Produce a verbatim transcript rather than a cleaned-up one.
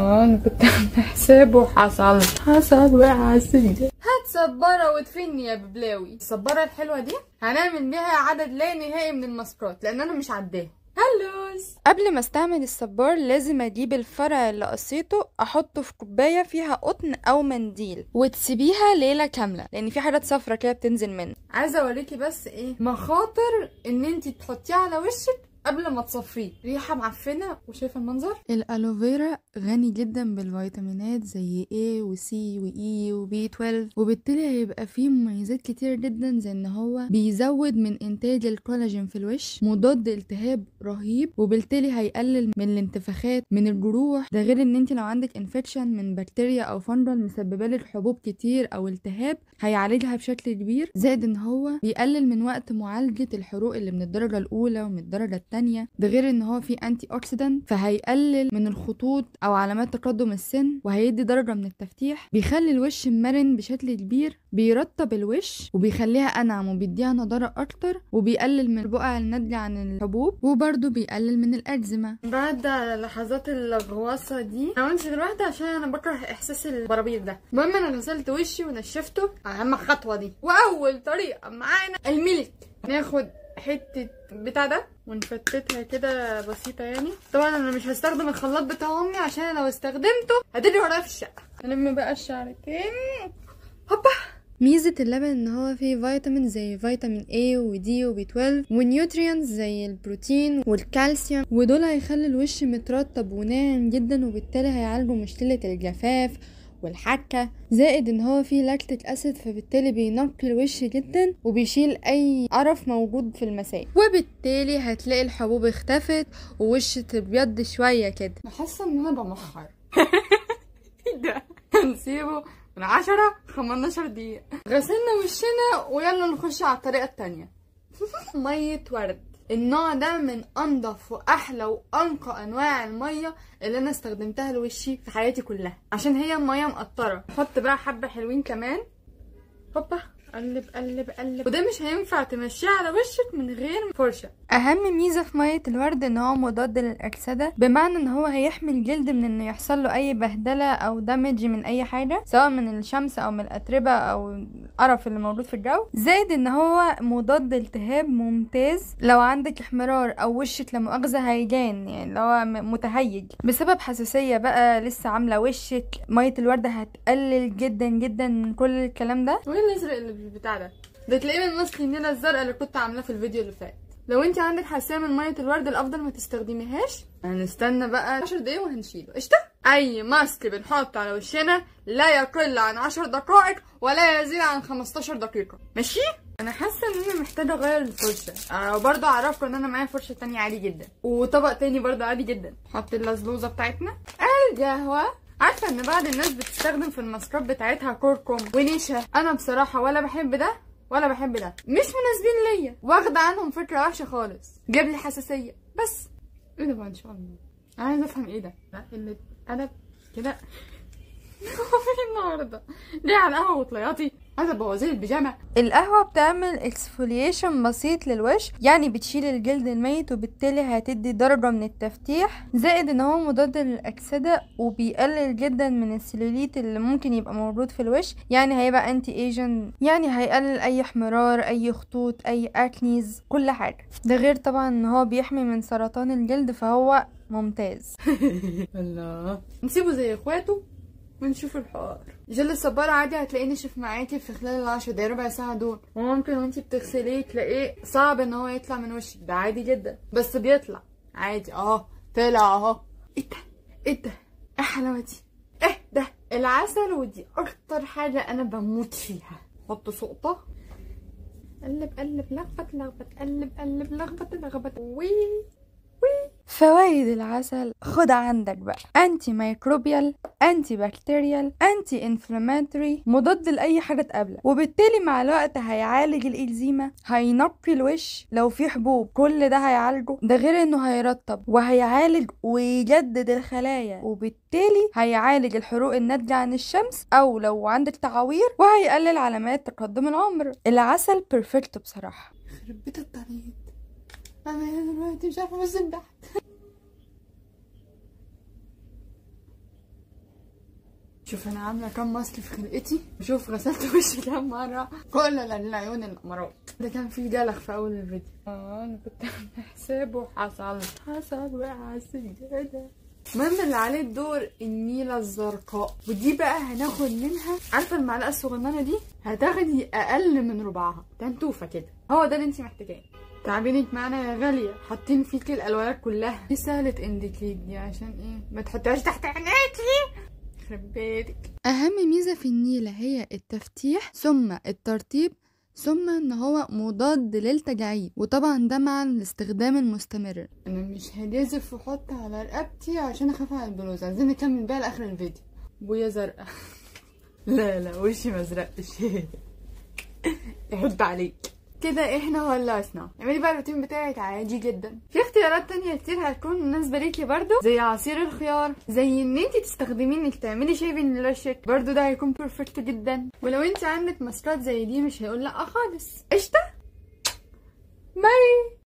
اه انا كنت عامله حساب وحصل حصل وقع السجن. هات صباره وتفني يا ببلاوي. الصباره الحلوه دي هنعمل بيها عدد لا نهائي من الماسكات لان انا مش عداها. هلوز. قبل ما استعمل الصبار لازم اجيب الفرع اللي قصيته احطه في كوبايه فيها قطن او منديل وتسيبيها ليله كامله لان في حاجات صفرة كده بتنزل منه. عايزه اوريكي بس ايه مخاطر ان انتي تحطيه على وشك قبل ما تصفيه. ريحه معفنه وشايفه المنظر. الالوفيرا غني جدا بالفيتامينات زي A و C و E و بي اتناشر وبالتالي هيبقى فيه مميزات كتير جدا زي ان هو بيزود من انتاج الكولاجين في الوش، مضاد التهاب رهيب وبالتالي هيقلل من الانتفاخات من الجروح. ده غير ان انت لو عندك انفكشن من بكتيريا او فنجل مسببه لك حبوب كتير او التهاب هيعالجها بشكل كبير. زائد ان هو بيقلل من وقت معالجه الحروق اللي من الدرجه الاولى ومن الدرجه الثانيه. ده غير ان هو فيه انتي اوكسيدانت فهيقلل من الخطوط او علامات تقدم السن وهيدي درجه من التفتيح. بيخلي الوش مرن بشكل كبير، بيرطب الوش وبيخليها انعم وبيديها نضاره اكتر وبيقلل من البقع الناتجه عن الحبوب وبرده بيقلل من الاكزيما. بعد لحظات الغواصه دي انا وانت دلوقتي عشان انا بكره احساس البرابير ده. المهم انا غسلت وشي ونشفته، اهم خطوه دي. واول طريقه معانا الميلك. ناخد حته بتاع ده ونفتتها كده بسيطه يعني. طبعا انا مش هستخدم الخلاط بتاع امي عشان لو استخدمته هتجري ورايا في الشقه. نلم بقى الشعرتين. هوبا. ميزة اللبن ان هو فيه فيتامين زي فيتامين A و D و بي اتناشر ونيوتريانز زي البروتين والكالسيوم ودول هيخلي الوش مترطب وناعم جدا وبالتالي هيعالجوا مشكلة الجفاف والحكة. زائد ان هو فيه لاكتيك اسيد فبالتالي بينقي الوش جدا وبيشيل اي قرف موجود في المسام وبالتالي هتلاقي الحبوب اختفت ووش تبيض شوية كده. حاسة ان انا بمخر. ايه ده؟ هنسيبه من عشرة خمستاشر دقيقة. غسلنا وشنا ويلا نخش على الطريقة التانية. مية ورد. النوع ده من انضف واحلى وانقى انواع المية اللي انا استخدمتها لوشي في حياتي كلها عشان هي مية مقطرة. نحط بقى حبة حلوين كمان. هوبا. قلب قلب قلب. وده مش هينفع تمشيه على وشك من غير فرشه. اهم ميزه في ميه الورد ان هو مضاد للاكسده بمعنى ان هو هيحمي الجلد من انه يحصل له اي بهدله او دامج من اي حاجه سواء من الشمس او من الاتربه او القرف اللي موجود في الجو. زائد ان هو مضاد التهاب ممتاز لو عندك احمرار او وشك لا مؤاخذه هيجان يعني اللي هو متهيج بسبب حساسيه بقى لسه عامله وشك. ميه الورد هتقلل جدا جدا من كل الكلام ده. وايه الازرق اللي بتاع ده؟ ده تلاقيه من ماسك النيله الزرقاء اللي كنت عاملاه في الفيديو اللي فات. لو انت عندك حساسيه من ميه الورد الافضل ما تستخدميهاش. هنستنى بقى عشر دقايق وهنشيله. قشطه. اي ماسك بنحطه على وشنا لا يقل عن عشر دقائق ولا يزيد عن خمستاشر دقيقه. ماشي. انا حاسه ان انا محتاجه اغير الفرشه. أه وبرضه اعرفكم ان انا معايا فرشه تانية عادي جدا وطبق تاني برضه عادي جدا. نحط اللزلوزه بتاعتنا. القهوه. عارفه ان بعض الناس بتستخدم في الماسكات بتاعتها كركم ونشا. انا بصراحه ولا بحب ده ولا بحب ده، مش مناسبين ليا، واخده عنهم فكره وحشه خالص، جاب لي حساسيه. بس ايه ده بقى ان شاء الله؟ انا عايزه افهم ايه ده. لا اللي قلب كده النهارده ليه على القهوه وطلياتي؟ عايزه بوازير البيجامه. القهوه بتعمل اكسفوليشن بسيط للوش يعني بتشيل الجلد الميت وبالتالي هتدي درجه من التفتيح. زائد ان هو مضاد للاكسده وبيقلل جدا من السلوليت اللي ممكن يبقى موجود في الوش يعني هيبقى انتي ايجن يعني هيقلل اي احمرار اي خطوط اي اكنيز كل حاجه. ده غير طبعا ان هو بيحمي من سرطان الجلد فهو ممتاز. الله. نسيبه زي اخواته ونشوف الحوار. جل الصبارة عادي هتلاقيه نشف معاكي في خلال العشر دقايق ربع ساعة دول وممكن وانتي بتغسليه تلاقيه صعب ان هو يطلع من وشك. ده عادي جدا بس بيطلع عادي اهو. طلع اهو. ايه ده ايه ده ايه الحلاوة دي؟ ايه ده العسل ودي اكتر حاجة انا بموت فيها. حط سقطة. قلب قلب لخبط لخبط قلب قلب لخبط لخبط. وي فوائد العسل خد عندك بقى انتي ميكروبيال انتي بكتيريال انتي انفلاماتوري مضاد لاي حاجه تقابلك وبالتالي مع الوقت هيعالج الاكزيما هينقي الوش لو في حبوب كل ده هيعالجه. ده غير انه هيرطب وهيعالج ويجدد الخلايا وبالتالي هيعالج الحروق الناتجه عن الشمس او لو عندك تعاوير وهيقلل علامات تقدم العمر. العسل بيرفكت بصراحه. يخرب بيت الطريق. انا دلوقتي مش عارفه انزل تحت. شوف انا عامله كام ماسك في خلقتي، شوف غسلت وشي كام مره، كل العيون الامراض. ده كان فيه جلخ في اول الفيديو. اه انا كنت عامله حسابه، حصل حصل وقع على السجاده. المهم اللي عليه الدور النيله الزرقاء، ودي بقى هناخد منها، عارفه المعلقه الصغننه دي هتاخدي اقل من ربعها، تنتوفه كده، هو ده اللي انت محتاجاه. تعبينك معانا يا غاليه، حاطين فيكي الالوانات كلها. دي سهله انديكيت دي عشان ايه؟ ما تحطيهاش تحت عينيكي يخرب بيتك. اهم ميزه في النيله هي التفتيح ثم الترطيب ثم ان هو مضاد للتجاعيد، وطبعا ده مع الاستخدام المستمر. انا مش هجازف واحط على رقبتي عشان اخاف على البلوزه. عايزين نكمل بقى لاخر الفيديو. بويا زرقاء. لا لا وشي مزرقش. يحب عليك كده. احنا ولعنا. اعملي بقى الروتين بتاعك عادي جدا. في اختيارات تانية كتير هتكون مناسبه ليكي برضو، زي عصير الخيار، زي ان انتي تستخدميه انك تعملي شيفنج لوشك، برضو ده هيكون بيرفكت جدا. ولو انتي عندك ماسكات زي دي مش هيقول لا خالص. قشطه. باي.